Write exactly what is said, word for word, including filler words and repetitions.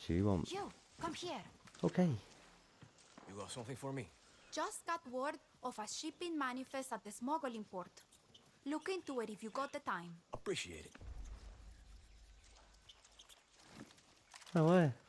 what you want. You, come here. Okay. You got something for me? Just got word of a shipping manifest at the smuggling port. Look into it if you got the time. Appreciate it. No way.